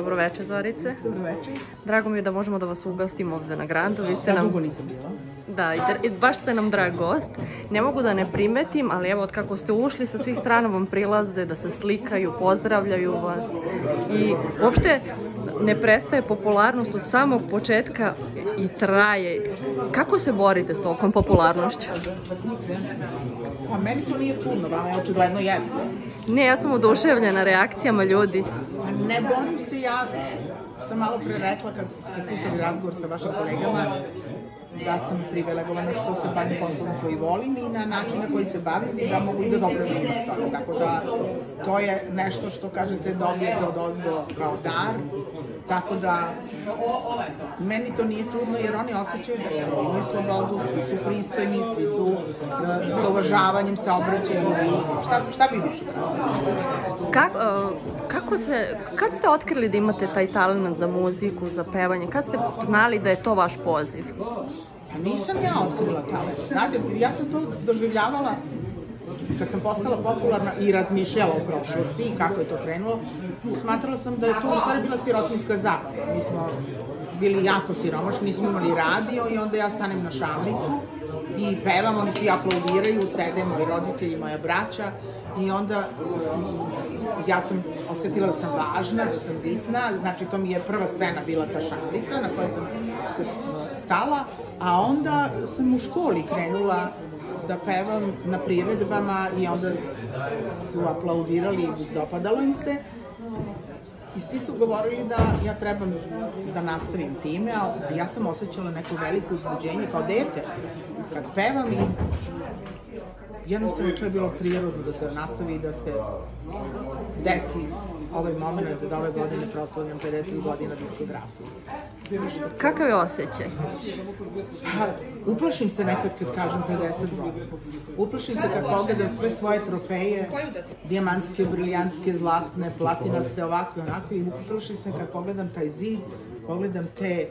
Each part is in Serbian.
Dobroveče, Zorice. Dobroveče. Drago mi je da možemo da vas ugostimo ovde na Grandu. Ja dugo nisam bila. Da, i baš ste nam drag gost. Ne mogu da ne primetim, ali evo od kako ste ušli, sa svih strana vam prilaze da se slikaju, pozdravljaju vas. I uopšte ne prestaje popularnost od samog početka i traje. Kako se borite s tolkom popularnošću? A meni to nije čudno, vama je očigledno jeste. Ne, ja sam oduševljena reakcijama ljudi. Ne borim se, ja sam malo pre rekla kad ste slušali razgovor sa vašim kolegama da sam privilegovana što se bavim poslom koji volim i na način na koji se bavim i da mogu i da dobro živim od toga. Tako da to je nešto što kažete dobijete od ozgo kao dar. Tako da meni to nije čudno jer oni osjećaju da imaju slobodu, svi su pristojni, svi su sa uvažavanjem se obraćaju i šta bi više? Kad ste otkrili da imate taj talent za muziku, za pevanje? Kad ste znali da je to vaš poziv? Nisam ja otkrila talent. Znate, ja sam to doživljavala kad sam postala popularna i razmišljala o prošlosti i kako je to krenulo. Smatrala sam da je to u stvari bila sirotinjska zabava. Mi smo bili jako siromašni, nismo imali radio i onda ja stanem na šamlicu i pevam, oni svi aplaudiraju, sede moji roditelji, moja braća i onda ja sam osetila da sam važna, da sam bitna, znači to mi je prva scena bila ta šamlica na kojoj sam se stala, a onda sam u školi krenula da pevam na priredbama i onda su aplaudirali, dopadalo im se. I svi su govorili da ja trebam da nastavim time, a ja sam osjećala neko veliko uzbuđenje kao dete kad pevam i jednostavno to je bilo prirodno da se nastavi i da se desi ovaj moment da ove godine proslavljam 50 godina diskografije. Kakav je osjećaj? Uplašim se nekad kad kažem 50 godina. Uplašim se kad pogledam sve svoje trofeje, dijamantske, briljantske, zlatne, platinaste, ovako i onako, i uplašim se kad pogledam taj zid, pogledam te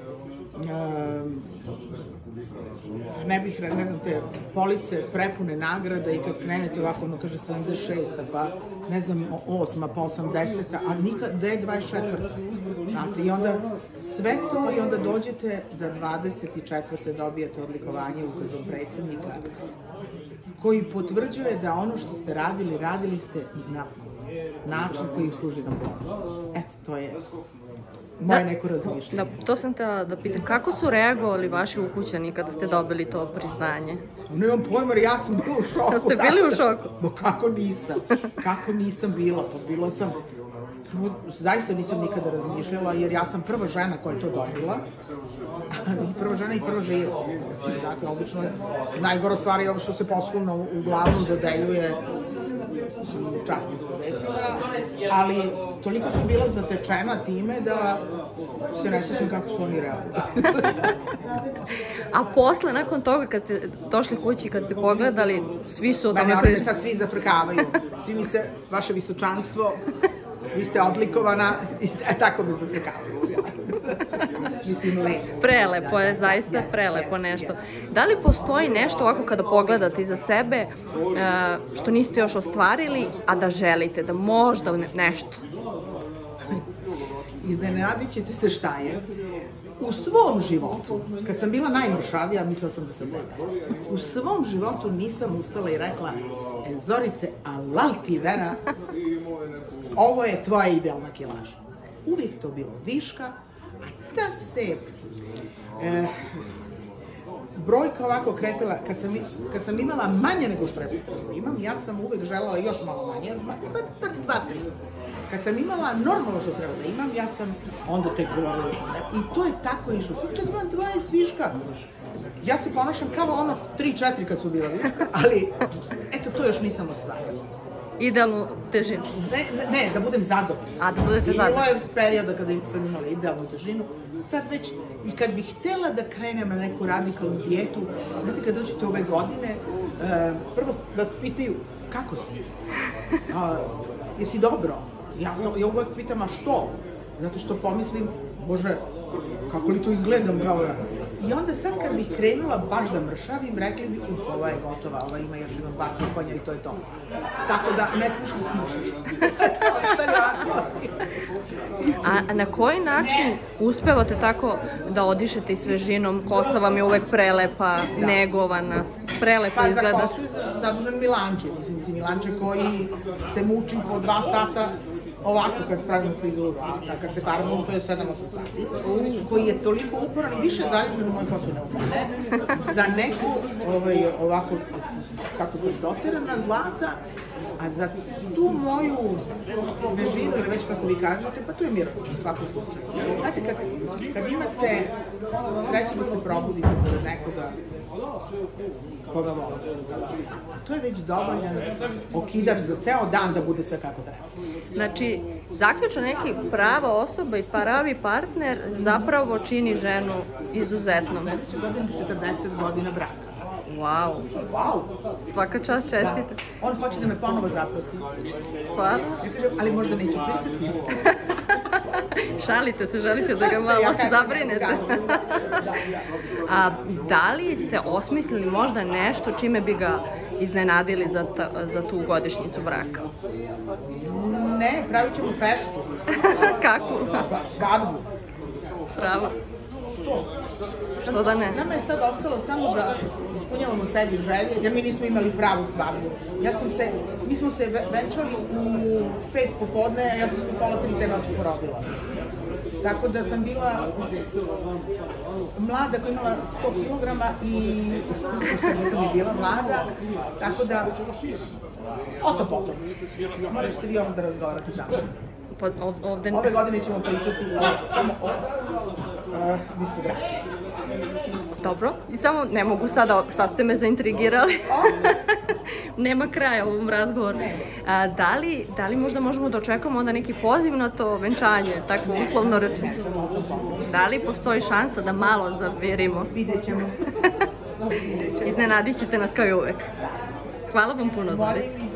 ne znam, te police prepune nagrada i kad krenete ovako, ono kaže 76, pa ne znam, 8, pa 80, a nikad, gde je 24. Znate, i onda sve to i onda dođete da 24. dobijete odlikovanje ukazom predsjednika koji potvrđuje da ono što ste radili, radili ste na način koji služi na ponos. Eto, to je moje neko razmišljanje. Da, to sam htela da pitam. Kako su reagovali vaši ukućani kada ste dobili to priznanje? Nemam pojma, ja sam bila u šoku. Ste bili u šoku? No kako nisam? Kako nisam bila? Pa bila sam... Zaista nisam nikada razmišljala, jer ja sam prva žena koja je to dobila. Prva žena i prva živa. Dakle, obično najgora stvar je ovo što se poslovno uglavnom dodeljuje častnim izuzecima, ali toliko sam bila zatečena time da se ne sjećam kako su oni reagovali. A posle, nakon toga, kad ste došli kući, kad ste pogledali, svi su o tome pričali? Sad svi zafrkavaju. Svi mi se, vaše visočanstvo, vi ste odlikovana, tako me zafrkavaju. Mislim, lepo. Prelepo je, zaista prelepo nešto. Da li postoji nešto ovako kada pogledate iza sebe što niste još ostvarili, a da želite, da možda nešto? Iznenadit ćete se šta je. U svom životu, kad sam bila najmršavija, mislila sam da sam debela. U svom životu nisam ustala i rekla: Zorice, alal ti vera, ovo je tvoja idealna kilaža. Uvijek to bilo viška, a da se brojka ovako kretala, kad sam imala manje nego što imam, ja sam uvijek želela još malo manje, pa 2-3. Kad sam imala normalno što treba da imam, ja sam onda tek govorila sam. I to je tako išlo. Sad kad imam 20 viška, ja se ponašam kao ono 3-4 kad su bila viška, ali eto, to još nisam ostvarila. Idealnu težinu? Ne, da budem zadovoljna. A, da budete zadovoljna. Bilo je perioda kada sam imala idealnu težinu, sad već, i kad bih htela da krenem na neku radikalnu dijetu, znate, kad dođete ove godine, prvo vas pitaju, kako si? Jesi dobro? Ja uvek pitam, a što? Zato što pomislim, bože, kako li to izgledam kao ja? I onda sad kad bih krenula baš da mršavim, rekli bi, ova je gotova, ova ima još jedan bar kupanja i to je to. Tako da ne smiješ da smušiš. A na koji način uspevate tako da odišete i svežinom? Kosa vam je uvek prelepa, negovana, prelepo izgleda. Pa za kosu je zadužen Milanče, mislim Milanče koji se muči po 2 sata ovako kad pravimo frizuru, a kad se farbamo to je 7-8 sati, koji je toliko uporan i više zaljubljen u moju kosu nego mene, za neku ovako, kako se doterana zlata, a za tu moju svežinu ili već kako vi kažete, pa to je mir u svakom slučaju. Znate, kad imate sreću da se probudite pored nekoga koga volite, to je već dovoljan okidač za ceo dan da bude sve kako treba. Znači, zaključno neki prava osoba i pravi partner zapravo čini ženu izuzetnom. Sljedeće godine 40 godina braka. Wow. Svaka čast, čestite. On hoće da me ponovo zaprosi. Stvarno? Ja kažem, ali možda neću pristati. Šalite se, želite da ga malo zabrinete. A da li ste osmislili možda nešto čime bi ga iznenadili za tu godišnjicu braka? Ne, pravit ćemo feštu. Kakvu? Svadbu. Pravo. Što? Što da ne? Nama je sad ostalo samo da ispunjavamo sebi želje, jer mi nismo imali pravu svadbu. Mi smo se venčali u 5 popodne, a ja sam se pola 3 te noći porodila. Tako da sam bila mlada koja imala 100 kilograma i sam i bila mlada, tako da oto potom. Možete vi ovdje da razgovarate sa mnom. Ove godine ćemo pričati samo o diskografiji. Dobro, i samo ne mogu sada, sad ste me zaintrigirali. Nema kraja ovom razgovoru. Da li možda možemo da očekujemo onda neki poziv na to venčanje, tako uslovno rečeno? Da li postoji šansa da malo zavirimo? Vidjet ćemo. Iznenadit ćete nas kao i uvek. Hvala vam puno, Zorica.